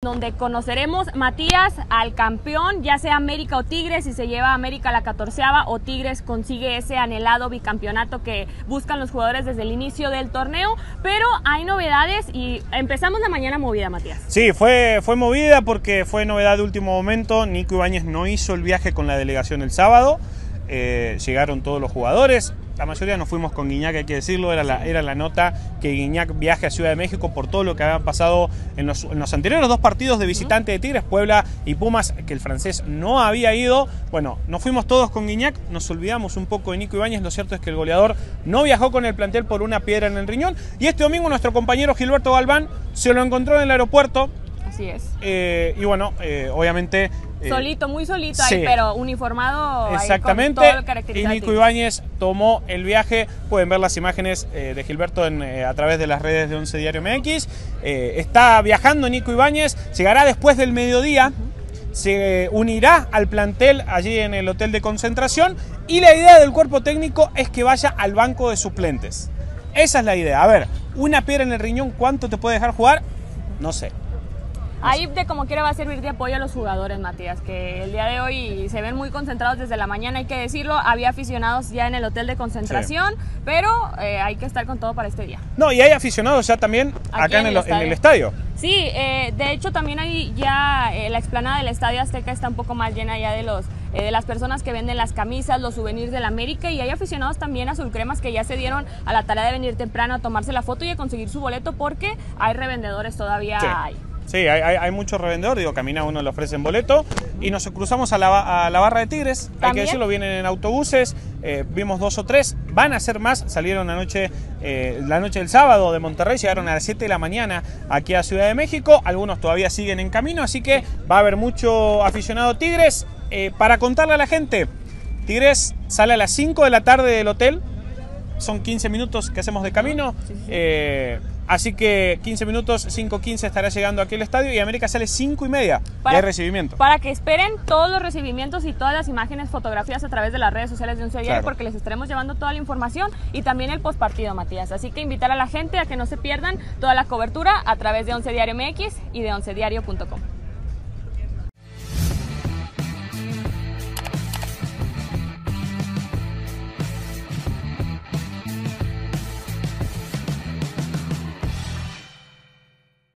donde conoceremos, Matías, al campeón, ya sea América o Tigres, si se lleva a América la 14ª o Tigres consigue ese anhelado bicampeonato que buscan los jugadores desde el inicio del torneo. Pero hay novedades y empezamos la mañana movida, Matías. Sí, fue movida porque fue novedad de último momento. Nico Ibáñez no hizo el viaje con la delegación el sábado. Llegaron todos los jugadores. La mayoría nos fuimos con Guiñac, hay que decirlo, era la nota que Guiñac viaje a Ciudad de México por todo lo que había pasado en los anteriores 2 partidos de visitante de Tigres, Puebla y Pumas, que el francés no había ido. Bueno, nos fuimos todos con Guiñac, nos olvidamos un poco de Nico Ibáñez. Lo cierto es que el goleador no viajó con el plantel por una piedra en el riñón, y este domingo nuestro compañero Gilberto Galván se lo encontró en el aeropuerto. Así es. Y bueno, obviamente... solito, muy solito sí, ahí, pero uniformado. Exactamente. Ahí con todo lo caracterizado. Y Nico Ibáñez tomó el viaje. Pueden ver las imágenes de Gilberto a través de las redes de 11 Diario MX. Está viajando Nico Ibáñez, llegará después del mediodía. Se unirá al plantel allí en el hotel de concentración, y la idea del cuerpo técnico es que vaya al banco de suplentes. Esa es la idea. A ver, una piedra en el riñón, ¿cuánto te puede dejar jugar? No sé. Ahí de como quiera va a servir de apoyo a los jugadores, Matías, que el día de hoy se ven muy concentrados desde la mañana, hay que decirlo. Había aficionados ya en el hotel de concentración, sí, pero hay que estar con todo para este día. No, y hay aficionados ya también acá en el estadio. Sí, de hecho también hay ya la explanada del Estadio Azteca está un poco más llena ya de las personas que venden las camisas, los souvenirs del América, y hay aficionados también azulcremas que ya se dieron a la tarea de venir temprano a tomarse la foto y a conseguir su boleto, porque hay revendedores todavía. Sí. Sí, hay muchos revendedores, digo, camina uno, le ofrecen boleto, y nos cruzamos a la barra de Tigres. ¿También? Hay que decirlo, vienen en autobuses, vimos 2 o 3, van a ser más, salieron anoche, la noche del sábado de Monterrey, llegaron a las 7 de la mañana aquí a Ciudad de México, algunos todavía siguen en camino, así que va a haber mucho aficionado Tigres. Para contarle a la gente, Tigres sale a las 5 de la tarde del hotel, son 15 minutos que hacemos de camino. Así que 15 minutos, 5:15 estará llegando aquí al estadio, y América sale 5:30 de recibimiento. Para que esperen todos los recibimientos y todas las imágenes, fotografías a través de las redes sociales de 11 Diario, claro, porque les estaremos llevando toda la información y también el postpartido, Matías. Así que invitar a la gente a que no se pierdan toda la cobertura a través de 11 Diario MX y de 11diario.com.